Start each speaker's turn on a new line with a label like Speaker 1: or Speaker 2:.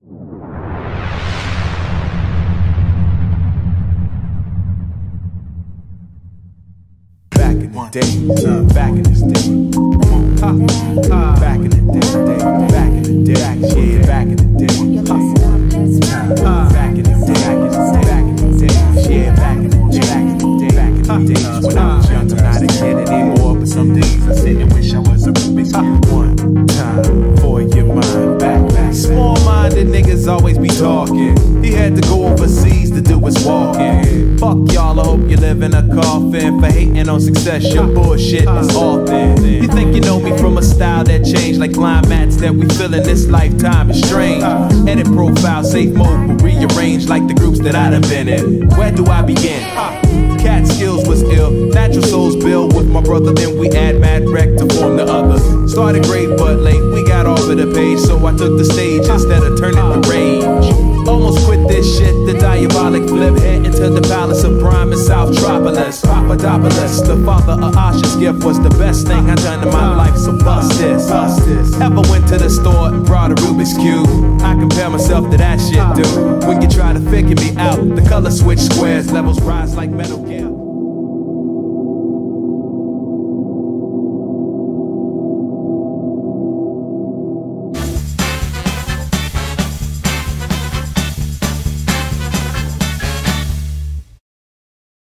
Speaker 1: Back in the day, back in this day, back in the day, back in the day, yeah, back in the day, back in the day, back in the day, yeah, back in the day, back in the days when I was young. I'm not a kid anymore, but some days I sit and wish I was a Rubik's Cube. One time for your mind, back. Small-minded niggas always be talking. He had to go overseas to do his walking. Fuck y'all, I hope you live in a coffin for hating on success. Your bullshit is all thin. You think you know me from a style that changed, like blind mats that we feel in this lifetime is strange. Edit profile, safe mode, but rearranged like the groups that I done been in. Where do I begin? Cat skills was ill, natural souls build with my brother, then we add mad wreck to form the others. Started great but late, we got off of the page, so I took the stage instead of turning to rage. Almost quit this shit, the diabolic flip, head into the palace of prime in South Tropolis. Papadopoulos, the father of Asha's gift, was the best thing I done in my life, so bust this. Ever went to the store and brought a Rubik's Cube? I compare myself to that shit, dude. When you try to figure me out, the color switch squares, levels rise like Metal Gear.